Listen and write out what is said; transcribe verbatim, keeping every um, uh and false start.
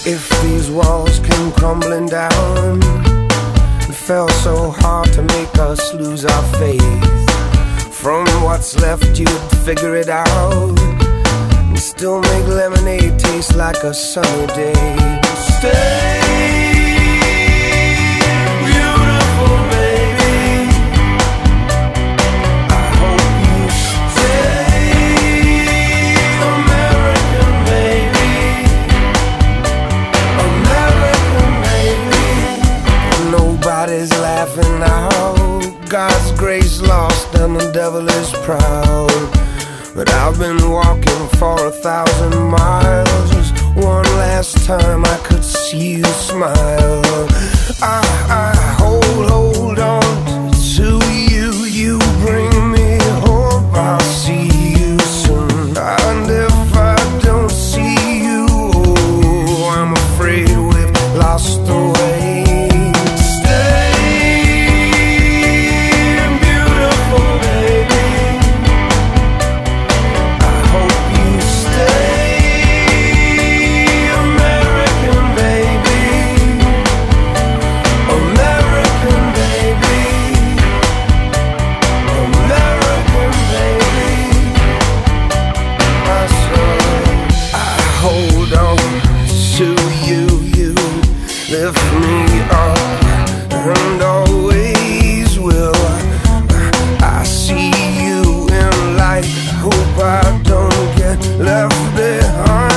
If these walls came crumbling down, it fell so hard to make us lose our faith. From what's left you'd figure it out and still make lemonade taste like a sunny day. Stay beautiful, baby. I hope you stay American, baby. American, baby. Nobody's laughing now. God's grace lost and the devil is proud. But I've been walking for a thousand miles, just one last time I could see you smile. I, I hold, hold on to you. You bring me hope, I'll see you soon. And if I don't see you, oh, I'm afraid we've lost the way. Hold on to you, you lift me up and always will. I see you in light, hope I don't get left behind.